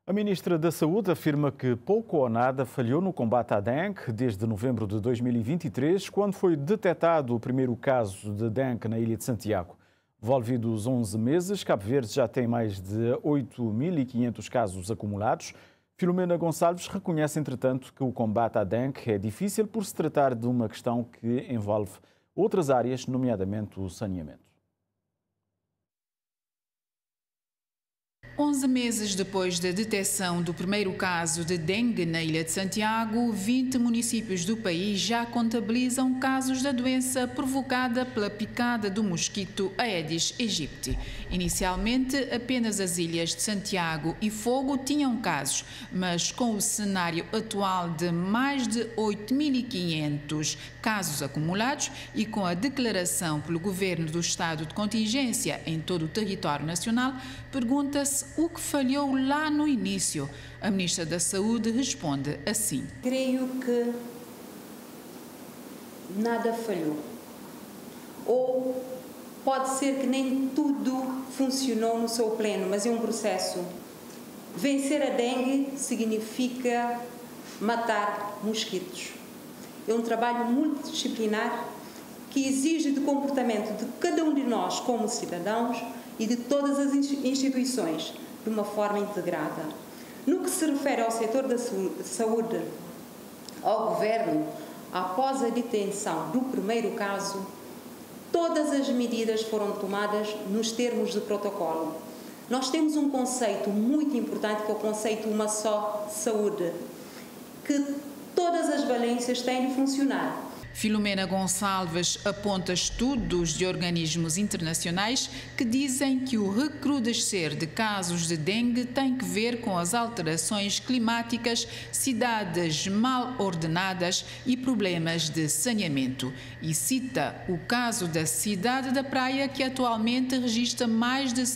A ministra da Saúde afirma que pouco ou nada falhou no combate à dengue desde novembro de 2023, quando foi detectado o primeiro caso de dengue na Ilha de Santiago. Envolvidos 11 meses, Cabo Verde já tem mais de 8.500 casos acumulados. Filomena Gonçalves reconhece, entretanto, que o combate à dengue é difícil por se tratar de uma questão que envolve outras áreas, nomeadamente o saneamento. 11 meses depois da detecção do primeiro caso de dengue na Ilha de Santiago, 20 municípios do país já contabilizam casos da doença provocada pela picada do mosquito Aedes aegypti. Inicialmente, apenas as ilhas de Santiago e Fogo tinham casos, mas com o cenário atual de mais de 8.500 casos acumulados e com a declaração pelo Governo do estado de contingência em todo o território nacional, pergunta-se o que falhou lá no início. A Ministra da Saúde responde assim: creio que nada falhou. Ou pode ser que nem tudo funcionou no seu pleno, mas é um processo. Vencer a dengue significa matar mosquitos. É um trabalho multidisciplinar que exige do comportamento de cada um de nós como cidadãos e de todas as instituições, de uma forma integrada. No que se refere ao setor da saúde, ao Governo, após a detenção do primeiro caso, todas as medidas foram tomadas nos termos do protocolo. Nós temos um conceito muito importante, que é o conceito uma só saúde, que todas as valências têm de funcionar. Filomena Gonçalves aponta estudos de organismos internacionais que dizem que o recrudescer de casos de dengue tem que ver com as alterações climáticas, cidades mal ordenadas e problemas de saneamento. E cita o caso da cidade da Praia, que atualmente registra mais de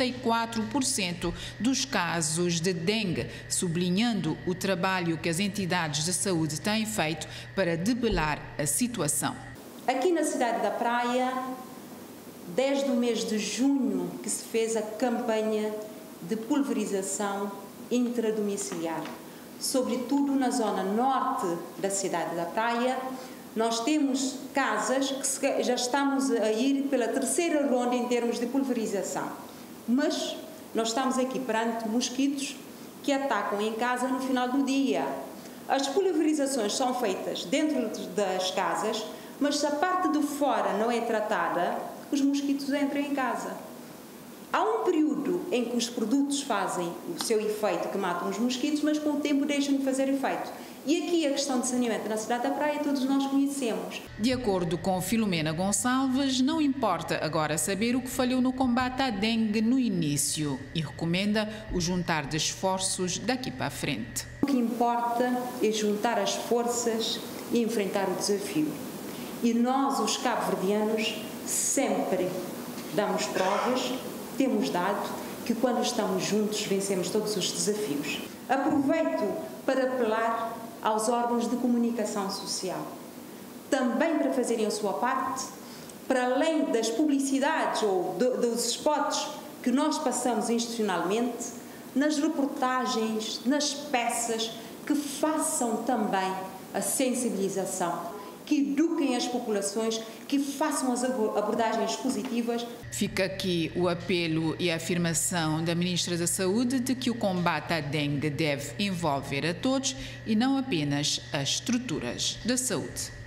74% dos casos de dengue, sublinhando o trabalho que as entidades de saúde têm feito para debelar a situação. Aqui na cidade da Praia, desde o mês de junho que se fez a campanha de pulverização intradomiciliar, sobretudo na zona norte da cidade da Praia, nós temos casas que já estamos a ir pela terceira ronda em termos de pulverização, mas nós estamos aqui perante mosquitos que atacam em casa no final do dia. As pulverizações são feitas dentro das casas, mas se a parte de fora não é tratada, os mosquitos entram em casa. Há um período em que os produtos fazem o seu efeito, que matam os mosquitos, mas com o tempo deixam de fazer efeito. E aqui a questão de saneamento na cidade da Praia todos nós conhecemos. De acordo com Filomena Gonçalves, não importa agora saber o que falhou no combate à dengue no início e recomenda o juntar de esforços daqui para a frente. O que importa é juntar as forças e enfrentar o desafio. E nós, os cabo-verdianos, sempre damos provas, temos dado, que quando estamos juntos vencemos todos os desafios. Aproveito para apelar aos órgãos de comunicação social, também para fazerem a sua parte, para além das publicidades ou dos spots que nós passamos institucionalmente, nas reportagens, nas peças, que façam também a sensibilização, que eduquem as populações, que façam as abordagens positivas. Fica aqui o apelo e a afirmação da Ministra da Saúde de que o combate à dengue deve envolver a todos e não apenas as estruturas da saúde.